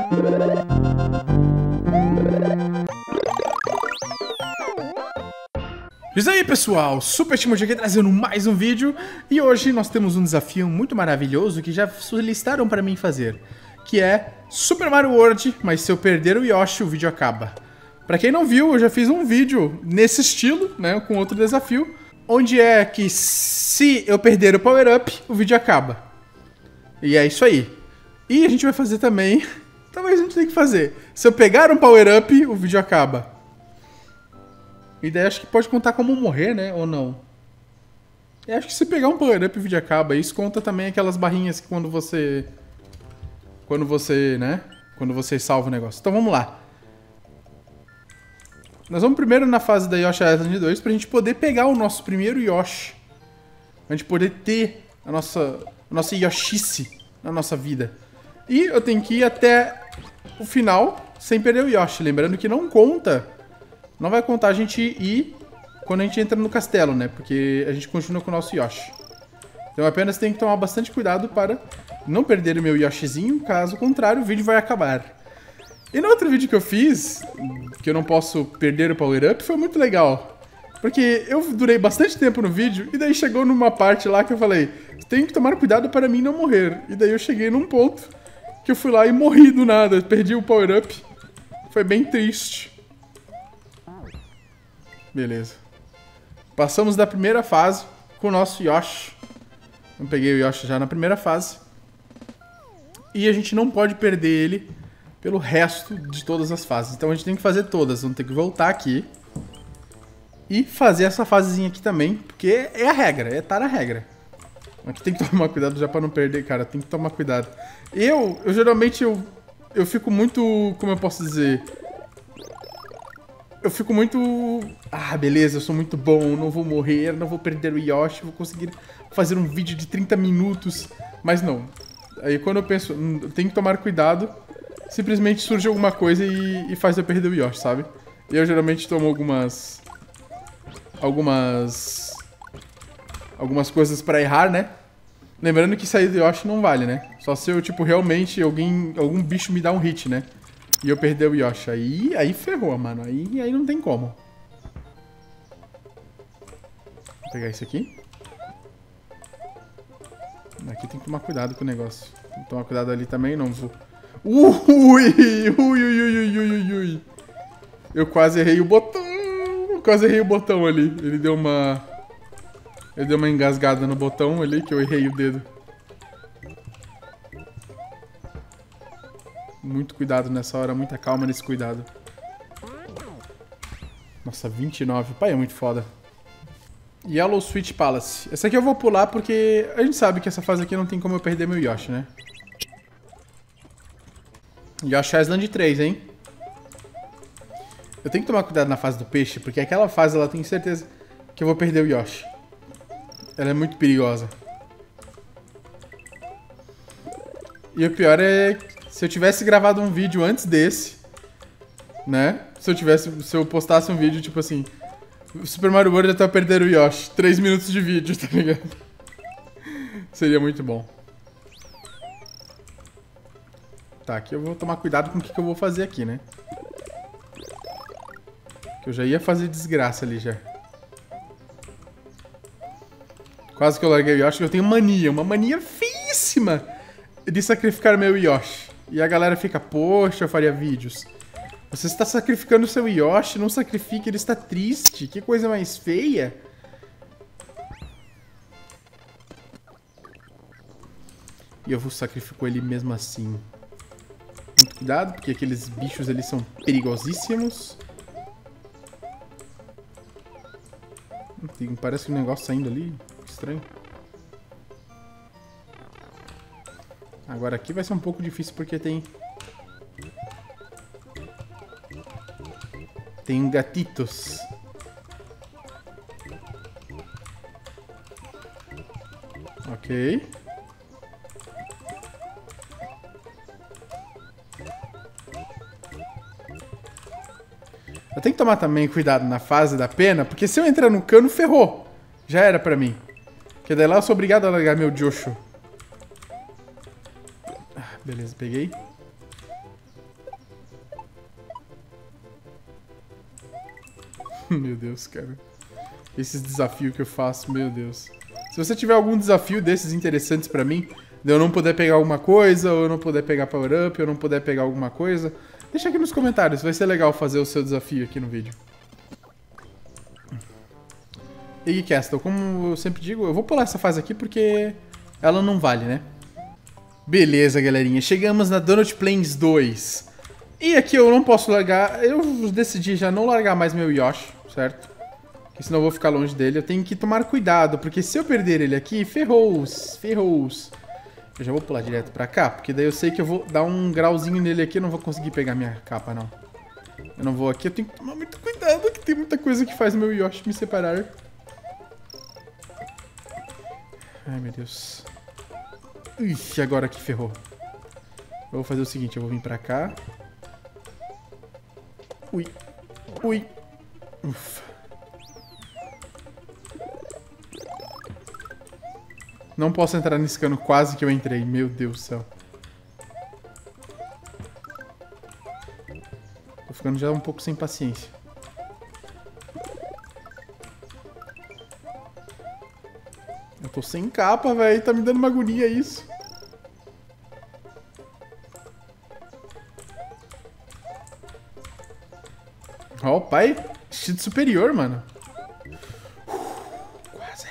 Isso aí, pessoal, Super Timoji aqui trazendo mais um vídeo. E hoje nós temos um desafio muito maravilhoso que já solicitaram para mim fazer, que é Super Mario World, mas se eu perder o Yoshi, o vídeo acaba. Pra quem não viu, eu já fiz um vídeo nesse estilo, né, com outro desafio, onde é que se eu perder o Power Up, o vídeo acaba. E é isso aí. E a gente vai fazer também, talvez a gente tenha que fazer, se eu pegar um Power Up, o vídeo acaba. E daí acho que pode contar como morrer, né? Ou não? Eu acho que se pegar um power-up o vídeo acaba. Isso conta também aquelas barrinhas que quando você... né? Quando você salva o negócio. Então vamos lá. Nós vamos primeiro na fase da Yoshi Island 2 pra gente poder pegar o nosso primeiro Yoshi. Pra gente poder ter a nossa Yoshice na nossa vida. E eu tenho que ir até o final sem perder o Yoshi. Lembrando que não conta... Não vai contar a gente ir quando a gente entra no castelo, né? Porque a gente continua com o nosso Yoshi. Então apenas tem que tomar bastante cuidado para não perder o meu Yoshizinho. Caso contrário, o vídeo vai acabar. E no outro vídeo que eu fiz, que eu não posso perder o Power Up, foi muito legal. Porque eu durei bastante tempo no vídeo e daí chegou numa parte lá que eu falei, tem que tomar cuidado para mim não morrer. E daí eu cheguei num ponto que eu fui lá e morri do nada. Perdi o Power Up. Foi bem triste. Beleza. Passamos da primeira fase com o nosso Yoshi. Eu peguei o Yoshi já na primeira fase. E a gente não pode perder ele pelo resto de todas as fases. Então a gente tem que fazer todas. Vamos ter que voltar aqui. E fazer essa fasezinha aqui também. Porque é a regra, tá na regra. Aqui tem que tomar cuidado já pra não perder, cara. Tem que tomar cuidado. Eu geralmente, eu fico muito... Como eu posso dizer... Eu fico muito... Ah, beleza, eu sou muito bom, não vou morrer, não vou perder o Yoshi, vou conseguir fazer um vídeo de 30 minutos. Mas não. Aí quando eu penso, eu tenho que tomar cuidado, simplesmente surge alguma coisa e faz eu perder o Yoshi, sabe? E eu geralmente tomo algumas coisas pra errar, né? Lembrando que sair do Yoshi não vale, né? Só se eu, tipo, realmente algum bicho me dá um hit, né? E eu perder o Yoshi. Aí ferrou, mano. Aí não tem como. Vou pegar isso aqui. Aqui tem que tomar cuidado com o negócio. Tem que tomar cuidado ali também, não vou... Ui! Eu quase errei o botão. Ali. Ele deu uma engasgada no botão ali, que eu errei o dedo. Muito cuidado nessa hora, muita calma nesse cuidado. Nossa, 29. Pai, é muito foda. Yellow Sweet Palace. Essa aqui eu vou pular porque a gente sabe que essa fase aqui não tem como eu perder meu Yoshi, né? Yoshi Island 3, hein? Eu tenho que tomar cuidado na fase do peixe, porque aquela fase ela tem certeza que eu vou perder o Yoshi. Ela é muito perigosa. E o pior é... Se eu tivesse gravado um vídeo antes desse, né? Se eu postasse um vídeo, tipo assim... Super Mario World até eu perder o Yoshi. 3 minutos de vídeo, tá ligado? Seria muito bom. Tá, aqui eu vou tomar cuidado com o que eu vou fazer aqui, né? Que eu já ia fazer desgraça ali, já. Quase que eu larguei o Yoshi. Eu tenho mania, uma mania feíssima de sacrificar meu Yoshi. E a galera fica, poxa, eu faria vídeos. Você está sacrificando o seu Yoshi, não sacrifique, ele está triste. Que coisa mais feia. E eu vou sacrificar ele mesmo assim. Muito cuidado, porque aqueles bichos ali são perigosíssimos. Parece um negócio saindo ali. Estranho. Agora aqui vai ser um pouco difícil porque tem gatitos. Ok. Eu tenho que tomar também cuidado na fase da pena, porque se eu entrar no cano, ferrou. Já era pra mim. Porque daí lá eu sou obrigado a largar meu Josho. Beleza, peguei. Meu Deus, cara. Esses desafios que eu faço, meu Deus. Se você tiver algum desafio desses interessantes pra mim, de eu não poder pegar alguma coisa, ou eu não poder pegar power-up, ou eu não poder pegar alguma coisa, deixa aqui nos comentários. Vai ser legal fazer o seu desafio aqui no vídeo. Iggy Castle, como eu sempre digo, eu vou pular essa fase aqui porque ela não vale, né? Beleza, galerinha. Chegamos na Donut Plains 2. E aqui eu não posso largar... Eu decidi já não largar mais meu Yoshi, certo? Porque senão eu vou ficar longe dele. Eu tenho que tomar cuidado, porque se eu perder ele aqui, ferrou-os. Ferrou-os. Eu já vou pular direto pra cá, porque daí eu sei que eu vou dar um grauzinho nele aqui e eu não vou conseguir pegar minha capa, não. Eu não vou aqui, eu tenho que tomar muito cuidado, que tem muita coisa que faz meu Yoshi me separar. Ai, meu Deus. Ixi, agora que ferrou. Eu vou fazer o seguinte, eu vou vir pra cá. Ui. Ui. Ufa. Não posso entrar nesse cano, quase que eu entrei. Meu Deus do céu. Tô ficando já um pouco sem paciência. Eu tô sem capa, velho. Tá me dando uma agonia isso. Ó, o pai. Instinto superior, mano. Quase.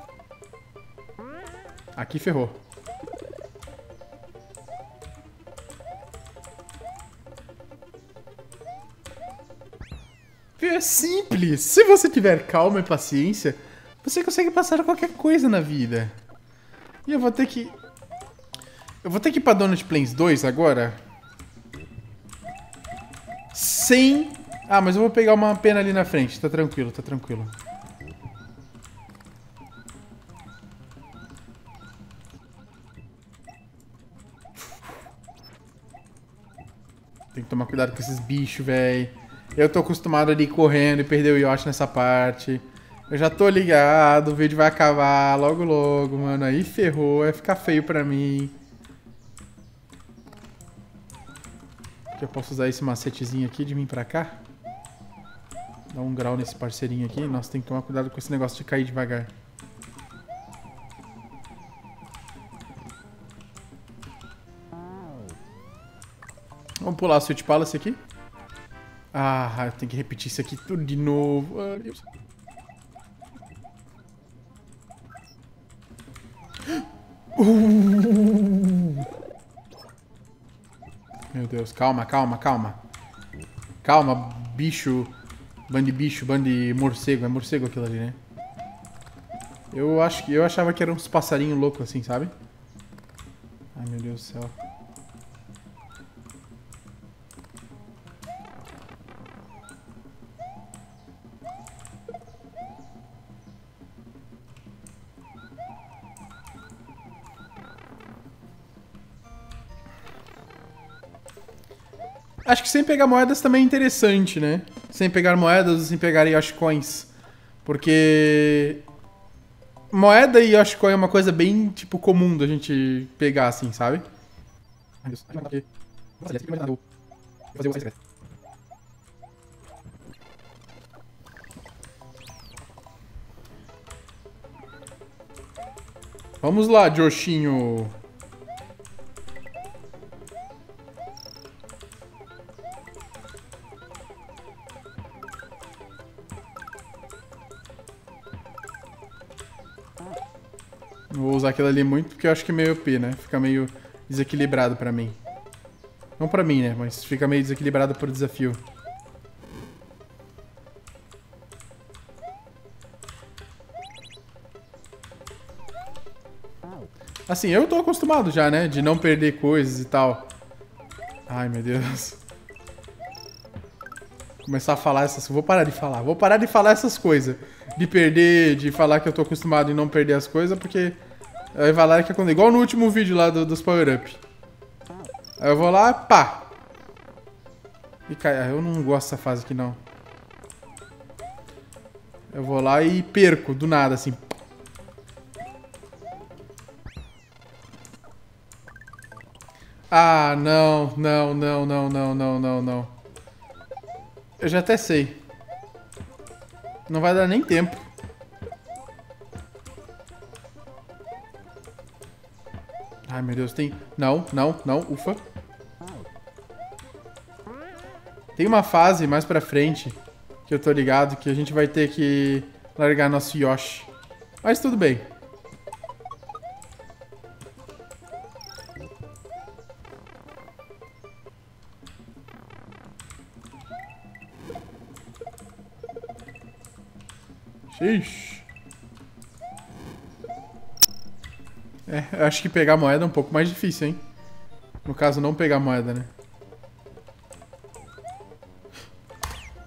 Aqui ferrou. É simples. Se você tiver calma e paciência, você consegue passar qualquer coisa na vida. E eu vou ter que... Eu vou ter que ir pra Donut Plains 2 agora. Sem... Ah, mas eu vou pegar uma pena ali na frente. Tá tranquilo, tá tranquilo. Tem que tomar cuidado com esses bichos, velho. Eu tô acostumado ali correndo e perder o Yoshi nessa parte. Eu já tô ligado, o vídeo vai acabar logo logo, mano. Aí ferrou, vai ficar feio pra mim. Aqui eu posso usar esse macetezinho aqui de vir pra cá. Dar um grau nesse parceirinho aqui. Nossa, tem que tomar cuidado com esse negócio de cair devagar. Vamos pular a Sweet Palace aqui. Ah, eu tenho que repetir isso aqui tudo de novo. Ah, Deus. Meu Deus, calma, calma, calma. Calma, bicho. Bicho, bande morcego. É morcego aquilo ali, né? Eu achava que eram uns passarinhos loucos assim, sabe? Ai, meu Deus do céu. Acho que sem pegar moedas também é interessante, né? Sem pegar moedas ou sem pegar Yoshi Coins. Porque... moeda e Yoshi Coin é uma coisa bem, tipo, comum da gente pegar, assim, sabe? Vamos lá, Joshinho. Não vou usar aquilo ali muito porque eu acho que é meio OP, né? Fica meio desequilibrado pra mim. Não pra mim, né? Mas fica meio desequilibrado por desafio. Assim, eu tô acostumado já, né? De não perder coisas e tal. Ai, meu Deus. Começar a falar essas... Vou parar de falar. Vou parar de falar essas coisas. De perder, de falar que eu tô acostumado em não perder as coisas, porque... Aí vai lá que acontece. Igual no último vídeo lá dos power-up. Aí eu vou lá, pá. E cai. Eu não gosto dessa fase aqui, não. Eu vou lá e perco, do nada, assim. Ah, não, não, não, não, não, não, não, não. Eu já até sei. Não vai dar nem tempo. Ai, meu Deus, tem... Não, ufa. Tem uma fase mais pra frente que eu tô ligado que a gente vai ter que largar nosso Yoshi. Mas tudo bem. Ixi. Eu acho que pegar moeda é um pouco mais difícil, hein? No caso, não pegar moeda, né?